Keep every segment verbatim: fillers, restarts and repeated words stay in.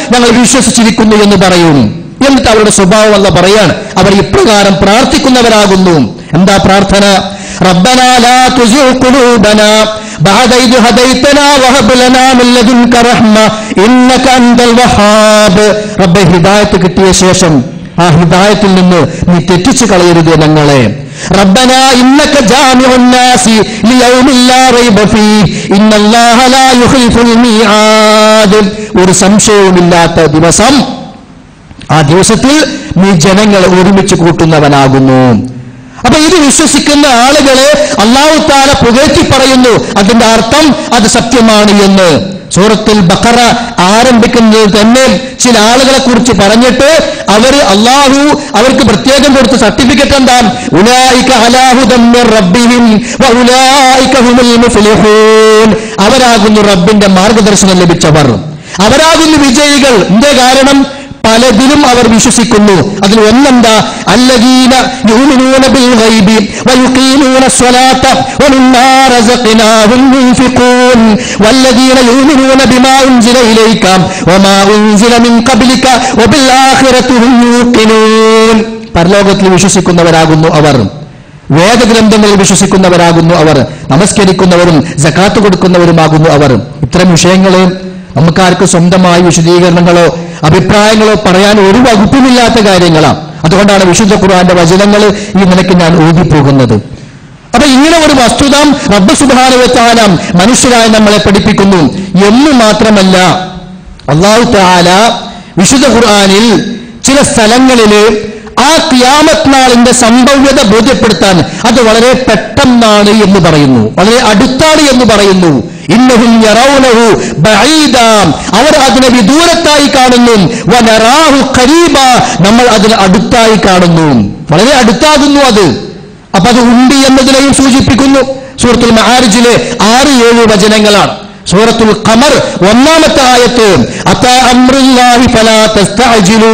ഞങ്ങൾ വിശ്വസിച്ചിരിക്കുന്നു എന്ന് പറയും. എന്നിട്ട് അവരുടെ സ്വഭാവം അല്ല പറയാണ്, അവർ ഇപ്രകാരം പ്രാർത്ഥിക്കുന്നവരാകുന്നു. എന്താ പ്രാർത്ഥന? റബ്ബനാ ലാ തുസിഉ ഖുലൂബനാ ബഅദ ഇദ് ഹദൈതനാ വഹബ് ലനാ മിൻ ലദുൻക റഹ്മ ഇന്നക അൻതൽ വഹാബ്. റബ്ബേ, ഹിദായത്ത് കിട്ടിയ ശേഷം ആ ഹിദായത്തിൽ നിന്ന് നീ തെറ്റിച്ചു കളയരുത് ഞങ്ങളെ. റബ്ബനാ ഇന്നക ജാമിഉൻ നാസി ലിയൗമിൻ ലാ റൈബ ഫീഹി ഇന്നല്ലാഹ ലാ യുഖ്ലിഫുൽ മീആദ്. ഒരു സംശയവുമില്ലാത്ത ദിവസം, ആ ദിവസത്തിൽ നീ ജനങ്ങളെ ഒരുമിച്ച് കൂട്ടുന്നവനാകുന്നു. അപ്പൊ ഇത് വിശ്വസിക്കുന്ന ആളുകളെ അല്ലാഹു തആല പുകഴ്ത്തി പറയുന്നു. അതിന്റെ അർത്ഥം അത് സത്യമാണ് എന്ന്. സൂറത്തുൽ ബഖറ ആരംഭിക്കുന്നത് തന്നെ ചില ആളുകളെ കുറിച്ച് പറഞ്ഞിട്ട് അവര് അല്ലാഹു അവർക്ക് പ്രത്യേകം കൊടുത്ത സർട്ടിഫിക്കറ്റ് എന്താ? ഉലൈക അലാ ഹുദൻ മിർ റബ്ബിഹിം വഉലൈക ഹുമുൽ മുഫ്ലിഹൂൻ. അവരാകുന്നു റബ്ബിന്റെ മാർഗദർശനം ലഭിച്ചവർ, അവരാകുന്നു വിജയികൾ. എന്തേ കാരണം? പലതിലും അവർ വിശ്വസിക്കുന്നു. അതിൽ ഒന്നെന്താ? അല്ലദീന യുമിനൂന ബിൽ ഗൈബി വയുഖീമൂന സ്വലാത്ത വമിമ്മാ റസഖ്നാഹും യുൻഫിഖൂൻ വല്ലദീന യുമിനൂന ബിമാ ഉൻസില ഇലൈക വമാ ഉൻസില മിൻ ഖബ്ലിക വബിൽ ആഖിറതി ഹും യൂഖിനൂൻ. പരലോകത്തിൽ വിശ്വസിക്കുന്നവരാകുന്നു അവർ, വേദഗ്രന്ഥങ്ങളിൽ വിശ്വസിക്കുന്നവരാകുന്നു അവർ, നമസ്കരിക്കുന്നവരും സകാത്ത് കൊടുക്കുന്നവരുമാകുന്നു അവർ. ഇത്തരം വിഷയങ്ങള് നമുക്കാർക്ക് സ്വന്തമായി വിശദീകരണങ്ങളോ അഭിപ്രായങ്ങളോ പറയാൻ ഒരു വകുപ്പുമില്ലാത്ത കാര്യങ്ങളാണ്. അതുകൊണ്ടാണ് വിശുദ്ധ ഖുർആന്റെ വചനങ്ങൾ ഈ നിലയ്ക്ക് ഞാൻ ഓതിപ്പോകുന്നത്. അപ്പൊ ഇങ്ങനെ ഒരു വസ്തുത റബ്ബ് സുബ്ഹാനഹു വ തആല മനുഷ്യരായി നമ്മളെ പഠിപ്പിക്കുന്നു എന്ന് മാത്രമല്ല, അല്ലാഹു തആല വിശുദ്ധ ഖുർആനിൽ ചില സ്ഥലങ്ങളില് ആ ഖിയാമത്ത് നാളിന്റെ സംഭവ്യത ബോധ്യപ്പെടുത്താൻ അത് വളരെ പെട്ടെന്നാണ് എന്ന് പറയുന്നു, വളരെ അടുത്താണ് എന്ന് പറയുന്നു. ഇന്നഹും യറൗനഹു ബഈദ, അവർ അതിനെ വിദൂരത്തായി കാണുന്നു. വനറാഹു ഖരീബ, നമ്മൾ അതിനെ അടുത്തായി കാണുന്നു. വളരെ അടുത്താകുന്നു അത്. അപ്പൊ അത് ഉണ്ട് എന്നതിനെയും സൂചിപ്പിക്കുന്നു. സൂറത്തുൽ മആരിജിലെ ആറ് ഏഴ് വചനങ്ങളാണ്. സൂറത്തുൽ ഖമർ ഒന്നാമത്തെ ആയത്ത് അതാ അംറുല്ലാഹി ഫലാ തസ്തഅജിലൂ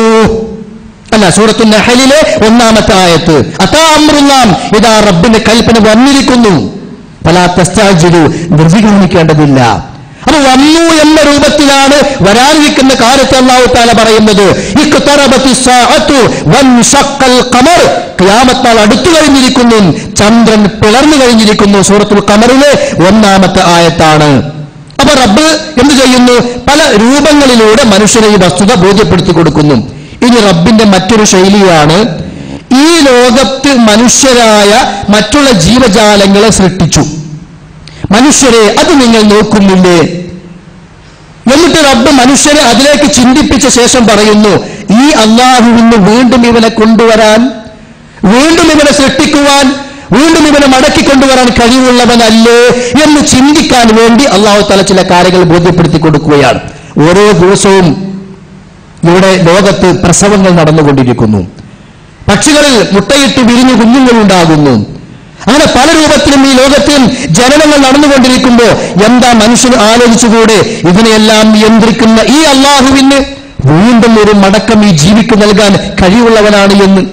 അല്ല, സൂറത്തുൽ നഹലിലെ ഒന്നാമത്തെ ആയത്ത് അതാ അംറുല്ലാഹ്, ഇതാ റബ്ബിന്റെ കൽപ്പന വന്നിരിക്കുന്നു. ഫലാ തസ്തഅജിലൂ, ധൃതി കാണിക്കേണ്ടതില്ല. അത് വന്നു എന്ന രൂപത്തിലാണ് വരാനിരിക്കുന്ന കാര്യത്തെ അല്ലാഹു തആല പറയുന്നത്. ഇഖ്തറബത്തിസ് സാഅതു വൻശഖൽ ഖമർ, ഖിയാമത്ത് നാൾ അടുത്തു കഴിഞ്ഞിരിക്കുന്നു, ചന്ദ്രൻ പിളർന്നു കഴിഞ്ഞിരിക്കുന്നു. സൂറത്തുൽ ഖമറിലെ ഒന്നാമത്തെ ആയത്താണ്. അപ്പൊ റബ്ബ് എന്ത് ചെയ്യുന്നു? പല രൂപങ്ങളിലൂടെ മനുഷ്യരെ ഈ വസ്തുത ബോധ്യപ്പെടുത്തി കൊടുക്കുന്നു. ഇനി റബ്ബിന്റെ മറ്റൊരു ശൈലിയാണ്, ഈ ലോകത്ത് മനുഷ്യരായ മറ്റുള്ള ജീവജാലങ്ങളെ സൃഷ്ടിച്ചു. മനുഷ്യരെ അത് നിങ്ങൾ നോക്കുന്നില്ലേ? എന്നിട്ട് റബ്ബ് മനുഷ്യരെ അതിലേക്ക് ചിന്തിപ്പിച്ച ശേഷം പറയുന്നു, ഈ അല്ലാഹുവിന് വീണ്ടും ഇവനെ കൊണ്ടുവരാൻ, വീണ്ടും ഇവനെ സൃഷ്ടിക്കുവാൻ, വീണ്ടും ഇവനെ മടക്കി കൊണ്ടുവരാൻ കഴിവുള്ളവനല്ലേ എന്ന് ചിന്തിക്കാൻ വേണ്ടി അല്ലാഹു തആല ചില കാര്യങ്ങൾ ബോധ്യപ്പെടുത്തി കൊടുക്കുകയാണ്. ഓരോ ദിവസവും ഇവിടെ ലോകത്ത് പ്രസവങ്ങൾ നടന്നുകൊണ്ടിരിക്കുന്നു. പക്ഷികളിൽ മുട്ടയിട്ട് വിരിഞ്ഞു കുഞ്ഞുങ്ങൾ ഉണ്ടാകുന്നു. അങ്ങനെ പല രൂപത്തിലും ഈ ലോകത്തിൽ ജനനങ്ങൾ നടന്നുകൊണ്ടിരിക്കുമ്പോ എന്താ മനുഷ്യന് ആലോചിച്ചുകൂടെ? ഇതിനെയെല്ലാം നിയന്ത്രിക്കുന്ന ഈ അല്ലാഹുവിന് വീണ്ടും ഒരു മടക്കം ഈ ജീവിക്ക് നൽകാൻ കഴിവുള്ളവനാണ് എന്ന്.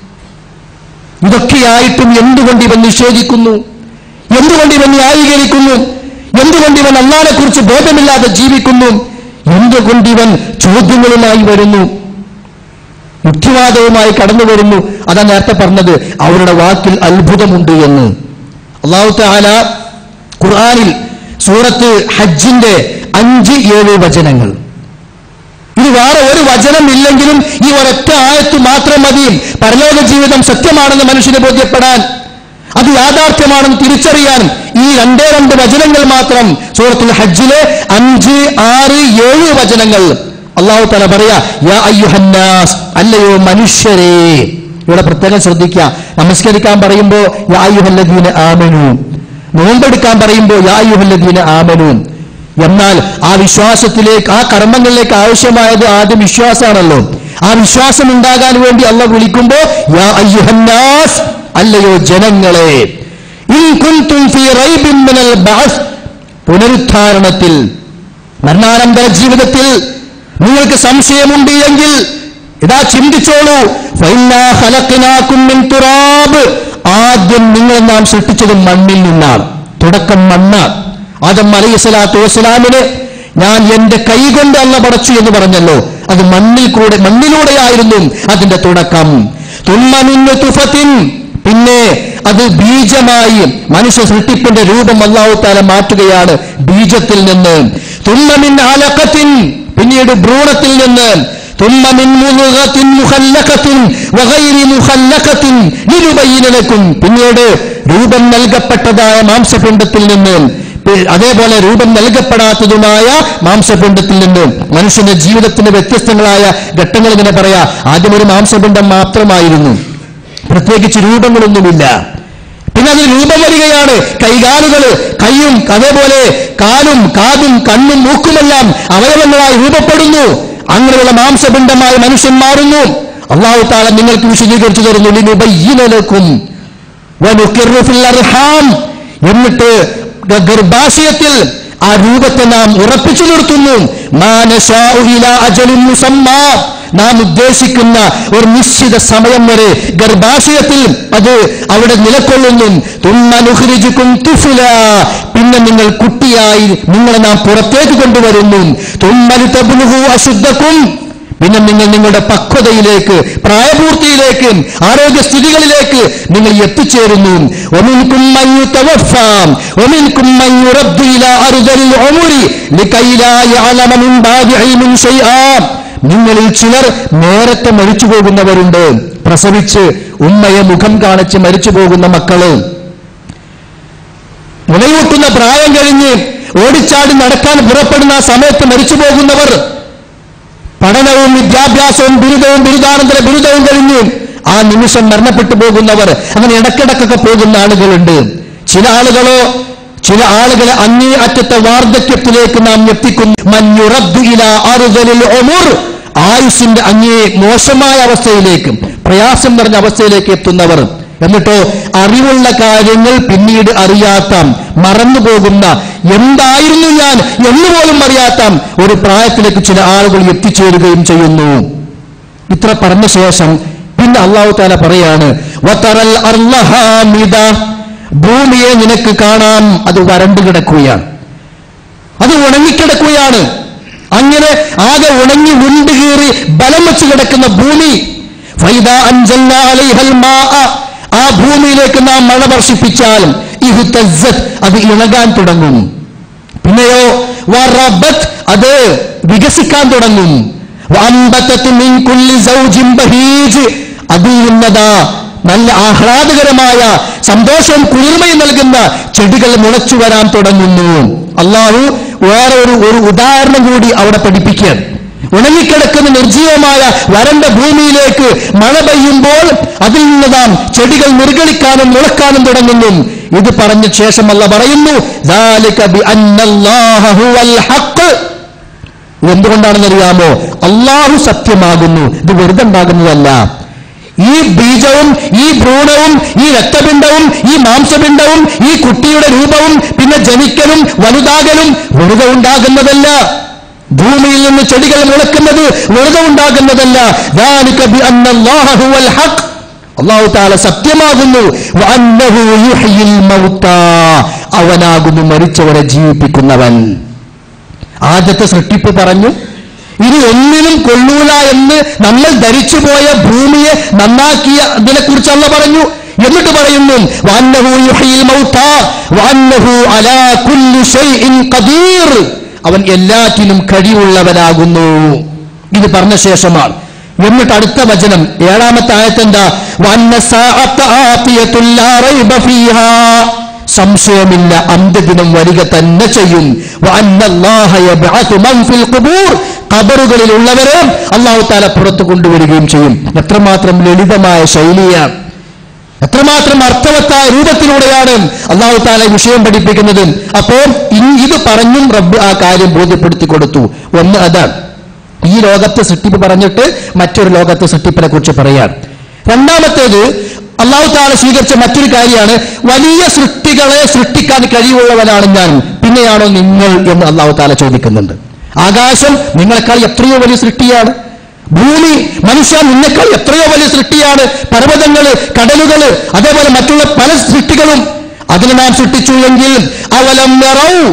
ഇതൊക്കെയായിട്ടും എന്തുകൊണ്ട് ഇവൻ നിഷേധിക്കുന്നു? എന്തുകൊണ്ട് ഇവൻ ന്യായീകരിക്കുന്നു? എന്തുകൊണ്ട് ഇവൻ അല്ലാഹുവിനെ കുറിച്ച് ബോധമില്ലാതെ ജീവിക്കുന്നു? എന്തുകൊണ്ട് ഇവൻ ചോദ്യങ്ങളുമായി വരുന്നു, യുക്തിവാദവുമായി കടന്നു വരുന്നു? അതാ നേരത്തെ പറഞ്ഞത്, അവരുടെ വാക്കിൽ അത്ഭുതമുണ്ട് എന്ന്. അല്ലാഹു തആല ഖുർആനിൽ സൂറത്ത് ഹജ്ജിന്റെ അഞ്ച് ഏഴ് വചനങ്ങൾ, ഇത് വേറെ ഒരു വചനം ഇല്ലെങ്കിലും ഈ ഒരൊറ്റ ആയത്ത് മാത്രം മതി പരലോക ജീവിതം സത്യമാണെന്ന് മനുഷ്യനെ ബോധ്യപ്പെടാൻ, അത് യാഥാർത്ഥ്യമാണെന്ന് തിരിച്ചറിയാൻ. ഈ രണ്ടേ രണ്ട് വചനങ്ങൾ മാത്രം, സൂറത്തുൽ ഹജ്ജിലെ അഞ്ച് ആറ് ഏഴ് വചനങ്ങൾ. അല്ലാഹു തആല പറയാ, യാ അയ്യുഹന്നാസ്, അല്ലയോ മനുഷ്യരെ. ഇവിടെ പ്രത്യേകം ശ്രദ്ധിക്കുക, നമസ്കരിക്കാൻ പറയുമ്പോ യാ അയ്യുഹല്ലദീന ആമനൂ, നോമ്പെടുക്കാൻ പറയുമ്പോ യാ അയ്യുഹല്ലദീന ആമനൂ. എന്നാൽ ആ വിശ്വാസത്തിലേക്ക്, ആ കർമ്മങ്ങളിലേക്ക് ആവശ്യമായത് ആദ്യം വിശ്വാസമാണല്ലോ. ആ വിശ്വാസം ഉണ്ടാകാൻ വേണ്ടി അല്ലാഹു വിളിക്കുമ്പോ യാ അയ്യുഹന്നാസ്, അല്ലയോ ജനങ്ങളെ. ഇൻ കുൻതും ഫീ റൈബിൻ മിനൽ ബഅസ്, പുനരുദ്ധാരണത്തിൽ, മരണാനന്തര ജീവിതത്തിൽ നിങ്ങൾക്ക് സംശയമുണ്ട് എങ്കിൽ ഇതാ ചിന്തിച്ചോളൂ. ഫഇന്നാ ഖലഖനാകും മിൻ തുറാബ്, ആദ്യം നിങ്ങൾ നാം സൃഷ്ടിച്ചത് മണ്ണിൽ നിന്നാണ്. തുടക്കം മണ്ണ്. ആദം അലൈഹിസ്സലാത്തു വസ്സലാമിന് ഞാൻ എന്റെ കൈകൊണ്ട് അല്ല പടച്ചു എന്ന് പറഞ്ഞല്ലോ, അത് മണ്ണിൽ കൂടെ മണ്ണിലൂടെയായിരുന്നു അതിന്റെ തുടക്കം. തുമ്മമിന്നു തുഫത്തിൻ, പിന്നെ അത് ബീജമായി മനുഷ്യ സൃഷ്ടിപ്പിന്റെ രൂപം അല്ലാഹു തആല മാറ്റുകയാണ് ബീജത്തിൽ നിന്ന്. തുമ്മമിൻ അലഖത്തിൻ, പിന്നീട് ഭ്രൂണത്തിൽ നിന്ന്. തുമ്മമിൻ മുദ്ഗത്തിൻ മുഖല്ലഖത്തിൻ വഗൈരി മുഖല്ലഖത്തിൻ ലിയുബയ്യിന ലക്കും, പിന്നീട് രൂപം നൽകപ്പെട്ടതായ മാംസപിണ്ഡത്തിൽ നിന്ന്, അതേപോലെ രൂപം നൽകപ്പെടാത്തതുമായ മാംസപിണ്ഡത്തിൽ നിന്ന്. മനുഷ്യന്റെ ജീവിതത്തിന്റെ വ്യത്യസ്തങ്ങളായ ഘട്ടങ്ങൾ ഇങ്ങനെ പറയാ. ആദ്യം ഒരു മാംസപിണ്ഡം മാത്രമായിരുന്നു, പ്രത്യേകിച്ച് രൂപങ്ങളൊന്നുമില്ല. പിന്നെ അതിൽ രൂപം വരികയാണ്. കൈകാലുകള്, കൈയും അതേപോലെ കാലും കാതും കണ്ണും മൂക്കുമെല്ലാം അവയവങ്ങളായി രൂപപ്പെടുന്നു. അങ്ങനെയുള്ള മാംസപിണ്ഡമായി മനുഷ്യൻ മാറുന്നു. അല്ലാഹു തആല നിങ്ങൾക്ക് വിശദീകരിച്ചു തരുന്നു. ലിനുബയ്യിന ലക്കും വനുഖിറു ഫിൽ അർഹാം, എന്നിട്ട് ഗർഭാശയത്തിൽ ആ രൂപത്തെ നാം ഉറപ്പിച്ചു നിർത്തുന്നു. മാ നശാഉ ഇലാ അജലിൻ മുസമ്മാ, നാം ഉദ്ദേശിക്കുന്ന ഒരു നിശ്ചിത സമയം വരെ ഗർഭാശയത്തിൽ അത് അവിടെ നിലകൊള്ളുന്നു. തുമ്മ നുഖ്രിജുകും തുഫ്ലാ, പിന്നെ നിങ്ങൾ കുട്ടിയായി നിങ്ങളെ നാം പുറത്തേക്ക് കൊണ്ടുവരുന്നു. തുമ്മ ലിതബ്ലുഗു അശുദ്ധകും, പിന്നെ നിങ്ങൾ നിങ്ങളുടെ പക്വതയിലേക്ക്, പ്രായപൂർത്തിയിലേക്ക്, ആരോഗ്യസ്ഥിതികളിലേക്ക് നിങ്ങൾ എത്തിച്ചേരുന്നു. വമിൻകും മൻ യുതവഫാ വമിൻകും മൻ യുറദ്ദു ഇലാ അർദലിൽ ഉമരി ലകൈ ലാ യഅലമ മിൻ ബാദി ഇൽമിൻ ശൈആ, നിങ്ങളിൽ ചിലർ നേരത്തെ മരിച്ചു പോകുന്നവരുണ്ട്. പ്രസവിച്ച് ഉമ്മയെ മുഖം കാണിച്ച് മരിച്ചു പോകുന്ന മക്കള്, മുലയൂട്ടുന്ന പ്രായം കഴിഞ്ഞ് ഓടിച്ചാടി നടക്കാൻ പുറപ്പെടുന്ന ആ സമയത്ത് മരിച്ചു പോകുന്നവർ, പഠനവും വിദ്യാഭ്യാസവും ബിരുദവും ബിരുദാനന്തര ബിരുദവും കഴിഞ്ഞ് ആ നിമിഷം മരണപ്പെട്ടു പോകുന്നവർ, അങ്ങനെ ഇടക്കിടക്കൊക്കെ പോകുന്ന ആളുകളുണ്ട്. ചില ആളുകളോ ചില ആളുകളെ അങ്ങേ അറ്റത്തെ വാർദ്ധക്യത്തിലേക്ക് നാം എത്തിക്കുന്നു. മൻയുറദ്ദു ഇലാ അർദലിൽ ഉമർ, ആയുസിന്റെ അങ്ങേ മോശമായ അവസ്ഥയിലേക്ക്, പ്രയാസം നിറഞ്ഞ അവസ്ഥയിലേക്ക് എത്തുന്നവർ. എന്നിട്ടോ അറിവുള്ള കാര്യങ്ങൾ പിന്നീട് അറിയാത്ത, മറന്നുപോകുന്ന, എന്തായിരുന്നു ഞാൻ എന്നുപോലും അറിയാത്ത ഒരു പ്രായത്തിലേക്ക് ചില ആളുകൾ എത്തിച്ചേരുകയും ചെയ്യുന്നു. ഇത്ര പറഞ്ഞ ശേഷം പിന്നെ അല്ലാഹു തആല പറയാണ്, വതറൽ അർള ഹാമിദ, ഭൂമിയെ നിനക്ക് കാണാം, അത് വരണ്ടു കിടക്കുകയാണ്, അത് ഉണങ്ങിക്കിടക്കുകയാണ്. അങ്ങനെ ആകെ ഉണങ്ങി ഉണ്ടുകീറി ബലം വെച്ച് കിടക്കുന്ന ഭൂമി. ഫൈദാ അൻസൽനാ അലൈഹൽ മാഅ, ആ ഭൂമിയിലേക്ക് നാം മഴ വർഷിപ്പിച്ചാൽ ഇഹ്തസ്സത്, അത് ഇളകാൻ തുടങ്ങും. പിന്നെയോ വറബത്, അത് വികസിക്കാൻ തുടങ്ങും. വഅൻബതത് മിൻ കുല്ലി സൗജിൻ ബഹീജ്, അതിൽ നിന്നതാ നല്ല ആഹ്ലാദകരമായ സന്തോഷവും കുളിർമയും നൽകുന്ന ചെടികൾ മുളച്ചു വരാൻ തുടങ്ങുന്നു. അല്ലാഹു വേറെ ഒരു ഒരു ഉദാഹരണം കൂടി അവിടെ പഠിപ്പിക്കുകയാണ്. ഉണങ്ങിക്കിടക്കുന്ന നിർജീവമായ വരണ്ട ഭൂമിയിലേക്ക് മഴ പെയ്യുമ്പോൾ അതിൽ നിന്നതാം ചെടികൾ മുറുകളിക്കാനും മുളക്കാനും തുടങ്ങുന്നു. ഇത് പറഞ്ഞ ശേഷം അല്ലാഹു പറയുന്നു, ദാലിക ബിഅന്നല്ലാഹ ഹുവൽ ഹഖ്, എന്തുകൊണ്ടാണെന്നറിയാമോ? അല്ലാഹു സത്യമാകുന്നു, ഇത് വെറുതെ ഉണ്ടാകുന്നതല്ല. ഈ ബീജവും ഈ ഭ്രൂണവും ഈ രക്തപിണ്ഡവും ഈ മാംസപിണ്ഡവും ഈ കുട്ടിയുടെ രൂപവും പിന്നെ ജനിക്കലും വലുതാകലും വെറുതെ ഉണ്ടാകുന്നതല്ല. ഭൂമിയിൽ നിന്ന് ചെടികൾ മുളക്കുന്നത് വെറുതെ ഉണ്ടാകുന്നതല്ല. ദാലിക ബിഅന്നല്ലാഹ ഹുവൽ ഹഖ്, അല്ലാഹു തആല സത്യമാകുന്നു. വഅന്നഹു യുഹ്യിൽ മൗതാ, അവനാകുന്നു മരിച്ചവരെ ജീവിപ്പിക്കുന്നവൻ. ആദ്യത്തെ സൃഷ്ടിപ്പ് പറഞ്ഞു, ഇനി ഒന്നിനും കൊള്ളൂല എന്ന് നമ്മൾ ധരിച്ചുപോയ ഭൂമിയെ നന്നാക്കിയ അതിനെ കുറിച്ച് അല്ലാഹു പറഞ്ഞു. എന്നിട്ട് പറയുന്നു, വഅന്നഹു യുഹ്യിൽ മൗതാ വഅന്നഹു അലാ കുല്ലി ശൈഇൻ ഖദീർ, അവൻ എല്ലാറ്റിനും കഴിവുള്ളവനാകുന്നു. ഇത് പറഞ്ഞ ശേഷമാണ് എന്നിട്ട് അടുത്ത വചനം ഏഴാമത്തെ ആയത്തെന്താ? വഅന്ന സഅത ആതിയത്തുൻ ലാ റൈബ ഫീഹാ, സംശയമില്ല അന്ത്യദിനം വരിക തന്നെ ചെയ്യും. വഅന്നല്ലാഹ യബ്അതു മൻ ഫിൽ ഖുബൂർ, ഖബറുകളിൽ ഉള്ളവരെ അല്ലാഹു തആല പുറത്തു കൊണ്ടുവരികയും ചെയ്യും. എത്രമാത്രം ലളിതമായ ശൈലിയാണ്, എത്രമാത്രം അർത്ഥവത്തായ രൂപത്തിലൂടെയാണ് അല്ലാഹു തആല വിഷയം പഠിപ്പിക്കുന്നത്. അപ്പോൾ ഇത് പറഞ്ഞും റബ്ബ് ആ കാര്യം ബോധ്യപ്പെടുത്തി കൊടുത്തു. ഒന്ന് അതാണ്, ഈ ലോകത്തെ സൃഷ്ടിപ്പ് പറഞ്ഞിട്ട് മറ്റൊരു ലോകത്തെ സൃഷ്ടിപ്പിനെ കുറിച്ച് പറയാൻ. രണ്ടാമത്തേത് അല്ലാഹു തആല സ്വീകരിച്ച മറ്റൊരു കാര്യമാണ്, വലിയ സൃഷ്ടികളെ സൃഷ്ടിക്കാൻ കഴിവുള്ളവനാണ് ഞാൻ, പിന്നെയാണോ നിങ്ങൾ എന്ന് അല്ലാഹു തആല ചോദിക്കുന്നുണ്ട്. ആകാശം നിങ്ങളെക്കാൾ എത്രയോ വലിയ സൃഷ്ടിയാണ്. ഭൂമി മനുഷ്യ നിന്നെക്കാൾ എത്രയോ വലിയ സൃഷ്ടിയാണ്. പർവ്വതങ്ങള്, കടലുകള്, അതേപോലെ മറ്റുള്ള പല സൃഷ്ടികളും അതിനെ നാം സൃഷ്ടിച്ചു എങ്കിൽ അവലം യറൗ,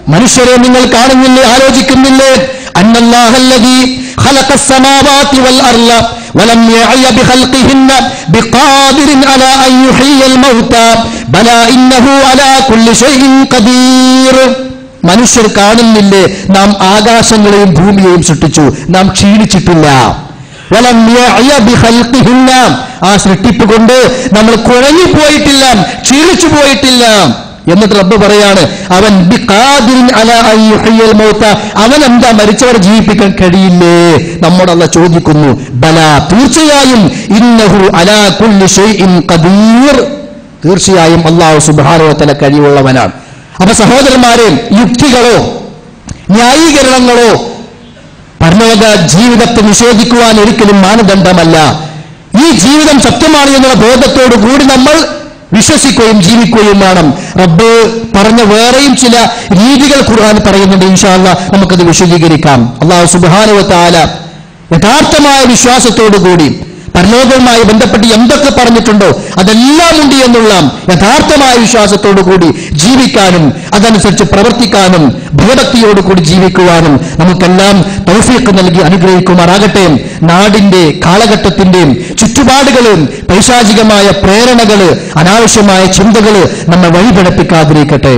മനുഷ്യരെ നിങ്ങൾ കാണുന്നില്ലേ, ആലോചിക്കുന്നില്ലേ? അന്നല്ലാഹല്ലദീ ഖലഖസ് സമാവാതി വൽ അർള വലം യഅയ ബിഖൽഖിഹിന്ന ബിഖാദിരിൻ അലാ അൻ യുഹ്യിയൽ മൗതാ ബലാ ഇന്നഹു അലാ കുല്ലി ഷൈഇൻ ഖദീർ. മനുഷ്യർ കാണുന്നില്ലേ, നാം ആകാശങ്ങളെയും ഭൂമിയെയും സൃഷ്ടിച്ചു, നാം ക്ഷീണിച്ചിട്ടില്ല. വലം യഅയ ബിഖൽഖിഹിന്ന, ആ സൃഷ്ടിപ്പ് കൊണ്ട് നമ്മൾ കുഴഞ്ഞു പോയിട്ടില്ല, ക്ഷീണിച്ചു പോയിട്ടില്ല. എന്നിട്ട് റബ്ബ് പറയാണ്, അവൻ ബിഖാദിരിൻ അലാ അൻ യുഹ്യിയൽ മൗത, അവൻ എന്താ മരിച്ചവരെ ജീവിപ്പിക്കാൻ കഴിയില്ലേ? നമ്മോട് അല്ലാഹ് ചോദിക്കുന്നു, ബലാ, തീർച്ചയായും, ഇന്നഹു അലാ കുല്ലി ഷൈഇൻ ഖദീർ, തീർച്ചയായും അല്ലാഹു സുബ്ഹാനഹു വ തആല കഴിവുള്ളവനാണ്. അപ്പൊ സഹോദരന്മാരെ, യുക്തികളോ ന്യായീകരണങ്ങളോ പരലോക ജീവിതത്തെ നിഷേധിക്കുവാൻ ഒരിക്കലും മാനദണ്ഡമല്ല. ഈ ജീവിതം സത്യമാണ് എന്നുള്ള ബോധത്തോടു കൂടി നമ്മൾ വിശ്വസിക്കുകയും ജീവിക്കുകയും വേണം. റബ്ബ് പറഞ്ഞ വേറെയും ചില രീതികൾ ഖുർആൻ പറയുന്നുണ്ട്. ഇൻഷാ അല്ലാഹ് നമുക്കത് വിശദീകരിക്കാം. അല്ലാഹു സുബ്ഹാനഹു വ തആല യഥാർത്ഥമായ വിശ്വാസത്തോടു കൂടി പരലോകവുമായി ബന്ധപ്പെട്ട് എന്തൊക്കെ പറഞ്ഞിട്ടുണ്ടോ അതെല്ലാം ഉണ്ട് എന്നുള്ള യഥാർത്ഥമായ വിശ്വാസത്തോടു കൂടി ജീവിക്കാനും അതനുസരിച്ച് പ്രവർത്തിക്കാനും ഭയഭക്തിയോടുകൂടി ജീവിക്കുവാനും നമുക്കെല്ലാം തൗഫീഖ് നൽകി അനുഗ്രഹിക്കുമാറാകട്ടെ. നാടിന്റെ കാലഘട്ടത്തിന്റെയും ചുറ്റുപാടുകളും പൈശാചികമായ പ്രേരണകള് അനാവശ്യമായ ചിന്തകള് നമ്മെ വഴിപിഴപ്പിക്കാതിരിക്കട്ടെ.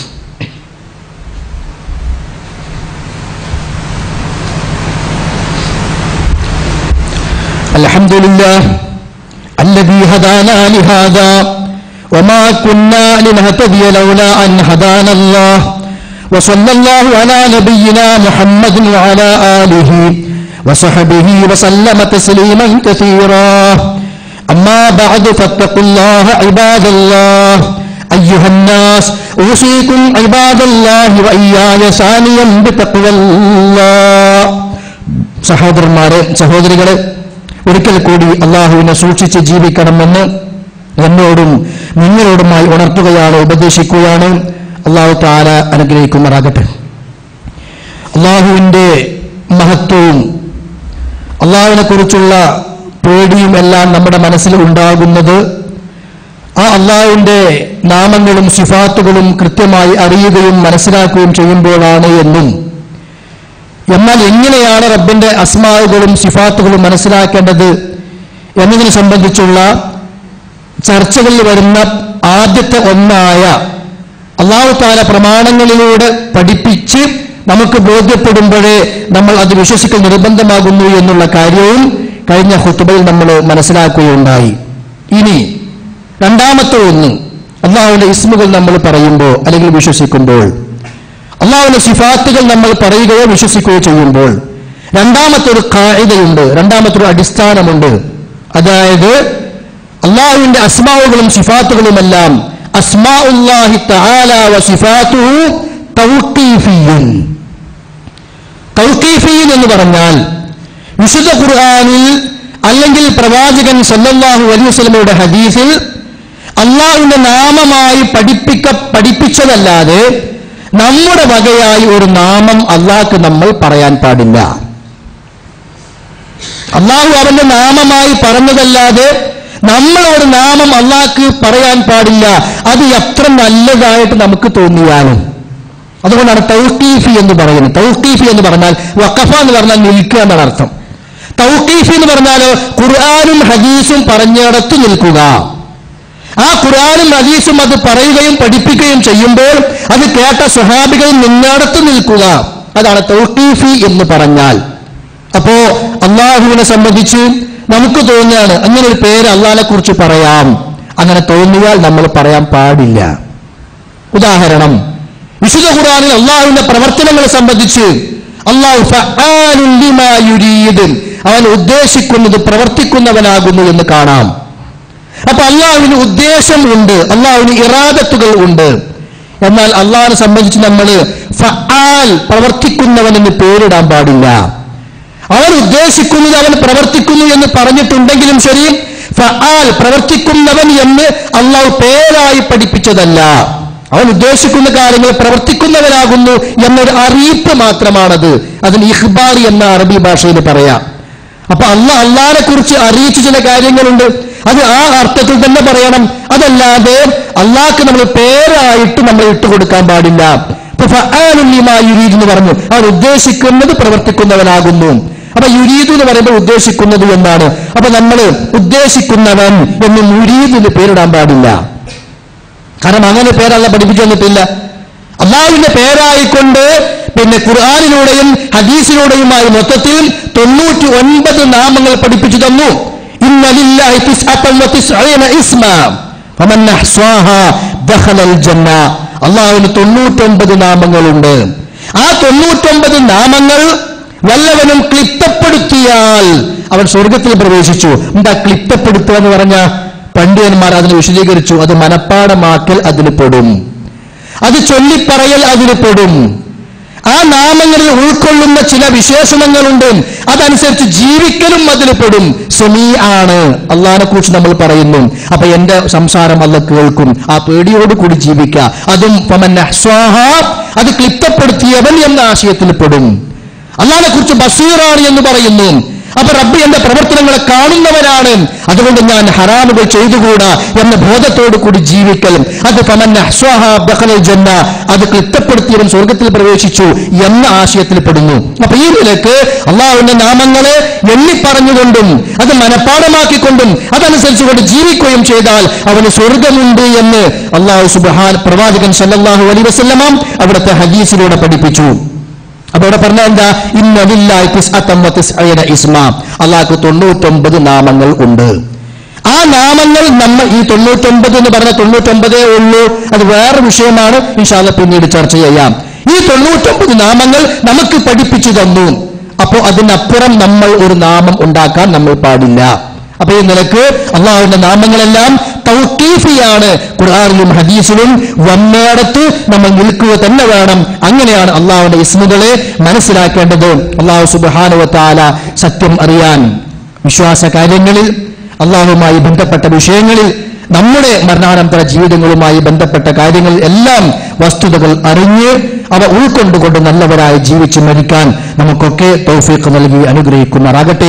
الحمد لله الذي هدانا لهذا وما كنا لنهتدي لولا أن هدانا الله وصلى الله على نبينا محمد وعلى آله وصحبه وسلم تسليما كثيرا أما بعد فاتقوا الله عباد الله أيها الناس أوصيكم عباد الله وإياي ثانيا بتقوى الله. സഹോദരന്മാരെ, സഹോദരികളെ, ഒരിക്കൽ കൂടി അള്ളാഹുവിനെ സൂക്ഷിച്ച് ജീവിക്കണമെന്ന് എന്നോടും നിങ്ങളോടുമായി ഉണർത്തുകയാണ്, ഉപദേശിക്കുകയാണ്. അള്ളാഹു തആല അനുഗ്രഹിക്കുമാറാകട്ടെ. അള്ളാഹുവിന്റെ മഹത്വവും അള്ളാഹുവിനെ കുറിച്ചുള്ള പേടിയും എല്ലാം നമ്മുടെ മനസ്സിൽ ഉണ്ടാകുന്നത് ആ അള്ളാഹുവിന്റെ നാമങ്ങളും സിഫാത്തുകളും കൃത്യമായി അറിയുകയും മനസ്സിലാക്കുകയും ചെയ്യുമ്പോഴാണ് എന്നും, എന്നാൽ എങ്ങനെയാണ് റബ്ബിന്റെ അസ്മാഉകളും സിഫാത്തുകളും മനസ്സിലാക്കേണ്ടത് എന്നതിനെ സംബന്ധിച്ചുള്ള ചർച്ചകളിൽ വരുന്ന ആദ്യത്തെ ഒന്നായ അല്ലാഹു തആല പ്രമാണങ്ങളിലൂടെ പഠിപ്പിച്ച് നമുക്ക് ബോധ്യപ്പെടുമ്പോഴേ നമ്മൾ അത് വിശ്വസിക്കൽ നിർബന്ധമാകുന്നു എന്നുള്ള കാര്യവും കഴിഞ്ഞ ഖുത്ബയിൽ നമ്മൾ മനസ്സിലാക്കുകയുണ്ടായി. ഇനി രണ്ടാമത്തെ ഒന്ന്, അല്ലാഹുവിന്റെ ഇസ്മുകൾ നമ്മൾ പറയുമ്പോൾ അല്ലെങ്കിൽ വിശ്വസിക്കുമ്പോൾ, അല്ലാഹുവിന്റെ സിഫാത്തുകൾ നമ്മൾ പറയുകയോ വിശ്വസിക്കുകയോ ചെയ്യുമ്പോൾ രണ്ടാമത്തെ ഒരു ഖാഇദയുണ്ട്, രണ്ടാമത്തെ ഒരു അടിസ്ഥാനമുണ്ട്. അതായത് അല്ലാഹുവിന്റെ അസ്മാഉകളും സിഫാത്തുകളുമെല്ലാം അസ്മാഉല്ലാഹി തആല വ സിഫാത്തുഹു തൗഖീഫിയ്യൻ. തൗഖീഫിയ്യൻ എന്ന് പറഞ്ഞാൽ വിശുദ്ധ ഖുർആനിൽ അല്ലെങ്കിൽ പ്രവാചകൻ സല്ലല്ലാഹു അലൈഹി വസല്ലമയുടെ ഹദീസിൽ അല്ലാഹുവിന്റെ നാമമായി പഠിപ്പിക്ക പഠിപ്പിച്ചതല്ലാതെ നമ്മുടെ വകയായി ഒരു നാമം അള്ളാഹ്ക്ക് നമ്മൾ പറയാൻ പാടില്ല. അള്ളാഹു അവന്റെ നാമമായി പറഞ്ഞതല്ലാതെ നമ്മൾ ഒരു നാമം അള്ളാഹ്ക്ക് പറയാൻ പാടില്ല. അത് എത്ര നല്ലതായിട്ട് നമുക്ക് തോന്നിയാലും. അതുകൊണ്ടാണ് തൗഖീഫി എന്ന് പറയുന്നത്. തൗഖീഫി എന്ന് പറഞ്ഞാൽ വഖഫ എന്ന് പറഞ്ഞാൽ നിൽക്കുക എന്നാണ് അർത്ഥം. തൗഖീഫി എന്ന് പറഞ്ഞാൽ ഖുർആനും ഹദീസും പറഞ്ഞിടത്ത് നിൽക്കുക. ആ ഖുർആനും ഹദീസും അത് പറയുകയും പഠിപ്പിക്കുകയും ചെയ്യുമ്പോൾ അത് കേട്ട സ്വഹാബികൾ നിന്നിടത്ത് നിൽക്കുക. അതാണ് തൗഖീഫി എന്ന് പറഞ്ഞാൽ. അപ്പോ അള്ളാഹുവിനെ സംബന്ധിച്ച് നമുക്ക് തോന്നിയാണ് അങ്ങനെ ഒരു പേര് അള്ളാഹിനെ കുറിച്ച് പറയാം, അങ്ങനെ തോന്നിയാൽ നമ്മൾ പറയാൻ പാടില്ല. ഉദാഹരണം, വിശുദ്ധ ഖുർആനിൽ അള്ളാഹുവിന്റെ പ്രവർത്തനങ്ങളെ സംബന്ധിച്ച് അള്ളാഹു ഫഅാലുൻ ലിമാ യുരീദ്, അവൻ ഉദ്ദേശിക്കുന്നത് പ്രവർത്തിക്കുന്നവനാകുന്നു എന്ന് കാണാം. അപ്പൊ അള്ളാഹുവിന് ഉദ്ദേശം ഉണ്ട്, അള്ളാഹുവിന് ഇറാദത്തുകൾ ഉണ്ട്. എന്നാൽ അള്ളാഹിനെ സംബന്ധിച്ച് നമ്മൾ ഫഅാൽ, പ്രവർത്തിക്കുന്നവൻ എന്ന് പേരിടാൻ പാടില്ല. അവൻ ഉദ്ദേശിക്കുന്നത് അവൻ പ്രവർത്തിക്കുന്നു എന്ന് പറഞ്ഞിട്ടുണ്ടെങ്കിലും ശരി, ഫഅാൽ പ്രവർത്തിക്കുന്നവൻ എന്ന് അള്ളാഹു പേരായി പഠിപ്പിച്ചതല്ല. അവൻ ഉദ്ദേശിക്കുന്ന കാര്യങ്ങൾ പ്രവർത്തിക്കുന്നവനാകുന്നു എന്നൊരു അറിയിപ്പ് മാത്രമാണത്. അതിന് ഇഖ്ബാർ എന്ന അറബി ഭാഷയിൽ പറയാം. അപ്പൊ അള്ളാഹ് അള്ളാഹിനെ കുറിച്ച് അറിയിച്ച ചില കാര്യങ്ങളുണ്ട്, അത് ആ അർത്ഥത്തിൽ തന്നെ പറയണം. അതല്ലാതെ അള്ളാഹ്ക്ക് നമ്മൾ പേരായിട്ട് നമ്മൾ ഇട്ടുകൊടുക്കാൻ പാടില്ല. ഇപ്പൊ ഫഅാലുൻ ലിമാ യുരീദ് എന്ന് പറഞ്ഞു. അവൻ ഉദ്ദേശിക്കുന്നത് പ്രവർത്തിക്കുന്നവനാകുന്നു. അപ്പൊ യുരീദ് എന്ന് പറയുമ്പോൾ ഉദ്ദേശിക്കുന്നത് എന്നാണ്. അപ്പൊ നമ്മൾ ഉദ്ദേശിക്കുന്നവൻ എന്ന് മുരീദിന് പേരിടാൻ പാടില്ല. കാരണം അങ്ങനെ പേരല്ല പഠിപ്പിച്ചു തന്നിട്ടില്ല. അള്ളാഹുവിന്റെ പേരായിക്കൊണ്ട് പിന്നെ ഖുർആനിലൂടെയും ഹദീസിലൂടെയുമായി മൊത്തത്തിൽ തൊണ്ണൂറ്റി ഒൻപത് നാമങ്ങൾ പഠിപ്പിച്ചു തന്നു. ഇന്ന ലില്ലാഹി തിസ്അതൻ വതിസ്ഈന ഇസ്മാ ഫമൻ അഹ്സാഹാ ദഖലൽ ജന്ന. അള്ളാഹുവിന് തൊണ്ണൂറ്റൊൻപത് നാമങ്ങളുണ്ട്. ആ തൊണ്ണൂറ്റൊൻപത് നാമങ്ങൾ വല്ലവനും ക്ലിപ്തപ്പെടുത്തിയാൽ അവൻ സ്വർഗത്തിൽ പ്രവേശിച്ചു. എന്താ ക്ലിപ്തപ്പെടുത്തുക എന്ന് പറഞ്ഞ പണ്ഡിതന്മാർ അതിന് വിശദീകരിച്ചു. അത് മനപ്പാടമാക്കൽ അതിന് പെടും, അത് ചൊല്ലിപ്പറയൽ അതിന് പെടും. ആ നാമങ്ങളിൽ ഉൾക്കൊള്ളുന്ന ചില വിശേഷണങ്ങളുണ്ട്, അതനുസരിച്ച് ജീവിക്കലും അതിന് പെടും. സമീ ആണ്, അള്ളാഹിനെ കുറിച്ച് നമ്മൾ പറയുന്നു. അപ്പൊ എന്റെ സംസാരം അല്ല കേൾക്കും, ആ പേടിയോട് കൂടി ജീവിക്കുക. അതും ഫമൻ അഹ്സാഹാ, അത് ക്ലിപ്തപ്പെടുത്തിയവൻ എന്ന ആശയത്തിൽ പെടും. അള്ളാഹിനെ കുറിച്ച് ബസീറാണ് എന്ന് പറയുന്നു. അപ്പൊ റബ്ബ് എന്റെ പ്രവർത്തനങ്ങളെ കാണുന്നവനാണ്, അതുകൊണ്ട് ഞാൻ ഹറാമുകൾ ചെയ്തുകൂടാ എന്ന ബോധത്തോടു കൂടി ജീവിക്കലും അത് ഫമൻ അഹ്സാഹാ ദഖലൽ ജന്ന, അത് ക്ലിപ്തപ്പെടുത്തിയവൻ സ്വർഗത്തിൽ പ്രവേശിച്ചു എന്ന ആശയത്തിൽ പെടുന്നു. അപ്പൊ ഈ നിലക്ക് അള്ളാഹുവിന്റെ നാമങ്ങളെ എണ്ണിപ്പറഞ്ഞുകൊണ്ടും അത് മനപ്പാടമാക്കിക്കൊണ്ടും അതനുസരിച്ചുകൊണ്ട് ജീവിക്കുകയും ചെയ്താൽ അവന് സ്വർഗമുണ്ട് എന്ന് അള്ളാഹു സുബ്ഹാന പ്രവാചകൻ സല്ലല്ലാഹു അലൈഹി വസല്ലം അവിടുത്തെ ഹദീസിലൂടെ പഠിപ്പിച്ചു. അപ്പൊ അവിടെ പറഞ്ഞ എന്താ? ഇന്ന ലില്ലാഹി തിസ്അതൻ വതിസ്ഈന ഇസ്മാ, അള്ളാഹ്ക്ക് തൊണ്ണൂറ്റൊമ്പത് നാമങ്ങൾ ഉണ്ട്. ആ നാമങ്ങൾ നമ്മൾ ഈ തൊണ്ണൂറ്റൊമ്പത് എന്ന് പറഞ്ഞ തൊണ്ണൂറ്റൊമ്പതേ ഉള്ളൂ, അത് വേറെ വിഷയമാണ്, ഇൻഷാ അല്ലാഹ് പിന്നീട് ചർച്ച ചെയ്യാം. ഈ തൊണ്ണൂറ്റൊമ്പത് നാമങ്ങൾ നമുക്ക് പഠിപ്പിച്ചു തന്നു. അപ്പോ അതിനപ്പുറം നമ്മൾ ഒരു നാമം ഉണ്ടാക്കാൻ നമ്മൾ പാടില്ല. അപ്പൊ ഈ നിലക്ക് അള്ളാഹുവിന്റെ നാമങ്ങളെല്ലാം തൗഖീഫിയാണ്. ഖുർആനിലും ഹദീസിലും വന്നേടത്ത് നമ്മൾ നിൽക്കുക തന്നെ വേണം. അങ്ങനെയാണ് അള്ളാഹുവിന്റെ ഇസ്മുകളെ മനസ്സിലാക്കേണ്ടത്. അള്ളാഹു സുബ്ഹാനഹു വ തആല സത്യം അറിയാൻ, വിശ്വാസ കാര്യങ്ങളിൽ, അള്ളാഹുവുമായി ബന്ധപ്പെട്ട വിഷയങ്ങളിൽ, നമ്മുടെ മരണാനന്തര ജീവിതങ്ങളുമായി ബന്ധപ്പെട്ട കാര്യങ്ങളിൽ എല്ലാം വസ്തുതകൾ അറിഞ്ഞ് അവ ഉൾക്കൊണ്ടുകൊണ്ട് നല്ലവരായി ജീവിച്ച് മരിക്കാൻ നമുക്കൊക്കെ തൗഫീഖ് നൽകി അനുഗ്രഹിക്കുമാറാകട്ടെ.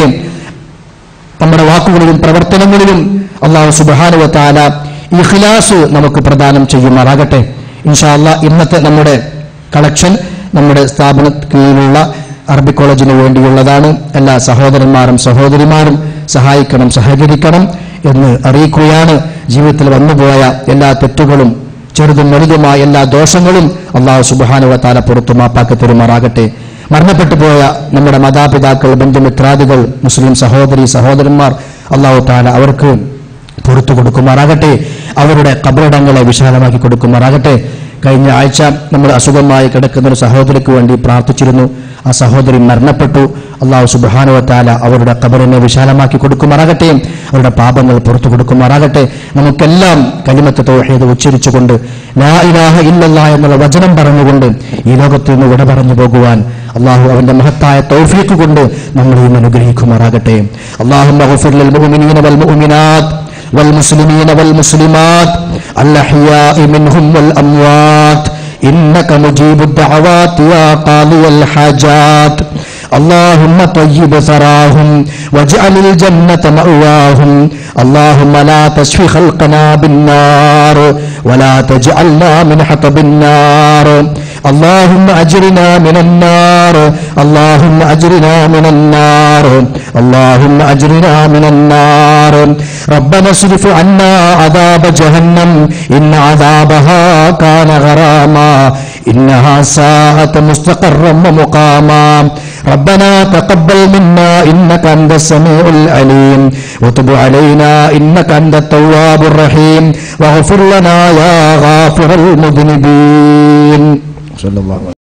നമ്മുടെ വാക്കുകളിലും പ്രവർത്തനങ്ങളിലും അല്ലാഹു സുബ്ഹാനഹു വ തആല ഇഖ്ലാസ് നമുക്ക് പ്രദാനം ചെയ്യുമാറാകട്ടെ. ഇൻഷാ അല്ലാഹ് ഇന്നത്തെ നമ്മുടെ കളക്ഷൻ നമ്മുടെ സ്ഥാപനത്തിന് കീഴിലുള്ള അറബി കോളേജിന് വേണ്ടിയുള്ളതാണ്. എല്ലാ സഹോദരന്മാരും സഹോദരിമാരും സഹായിക്കണം, സഹകരിക്കണം എന്ന് അറിയിക്കുകയാണ്. ജീവിതത്തിൽ വന്നുപോയ എല്ലാ തെറ്റുകളും ചെറുതും വലുതുമായ എല്ലാ ദോഷങ്ങളും അല്ലാഹു സുബ്ഹാനഹു വ തആല പുറത്തു മാപ്പാക്കി തരുമാറാകട്ടെ. മരണപ്പെട്ടു പോയ നമ്മുടെ മാതാപിതാക്കൾ, ബന്ധുമിത്രാദികൾ, മുസ്ലിം സഹോദരി സഹോദരന്മാർ അല്ലാഹു തആല അവർക്ക് പുറത്തു കൊടുക്കുമാറാകട്ടെ. അവരുടെ ഖബറിടങ്ങളെ വിശാലമാക്കി കൊടുക്കുമാറാകട്ടെ. കഴിഞ്ഞ ആഴ്ച നമ്മൾ അസുഖമായി കിടക്കുന്ന ഒരു സഹോദരിക്ക് വേണ്ടി പ്രാർത്ഥിച്ചിരുന്നു. ആ സഹോദരി മരണപ്പെട്ടു. അല്ലാഹു സുബ്ഹാനഹു വ തആല അവരുടെ ഖബറിനെ വിശാലമാക്കി കൊടുക്കുമാറാകട്ടെ. അവരുടെ പാപങ്ങൾ പുറത്തു കൊടുക്കുമാറാകട്ടെ. നമുക്കെല്ലാം കലിമത്ത് തൗഹീദ് ഉച്ചരിച്ചുകൊണ്ട് ലാ ഇലാഹ ഇല്ലല്ലാഹ് എന്നുള്ള വചനം പറഞ്ഞുകൊണ്ട് ഈ ലോകത്തിൽ നിന്ന് വിട പറഞ്ഞു പോകുവാൻ അല്ലാഹു അവന്റെ മഹത്തായ തൗഫീഖ് കൊണ്ട് നമ്മളെയും അനുഗ്രഹിക്കുമാറാകട്ടെ. അല്ലാഹുമ്മ ഗഫിർ ലിൽ മുഅ്മിനീന വൽ മുഅ്മിനാത്ത് والمسلمين والمسلمات الأحياء منهم والأموات إنك مجيب الدعوات يا قاضي الحاجات اللهم طيب ثراهم واجعل الجنة مأواهم اللهم لا تشفي خلقنا بالنار ولا تجعلنا من حطب النار اللهم أجرنا من النار اللهم أجرنا من النار اللهم أجرنا من النار ربنا اصرف عنا عذاب جهنم إن عذابها كان غراما إنها ساءت مستقرا ومقاما ربنا تقبل منا إنك أنت السميع العليم وتب علينا إنك أنت التواب الرحيم واغفر لنا يا غافر المذنبين صلى الله عليه وسلم.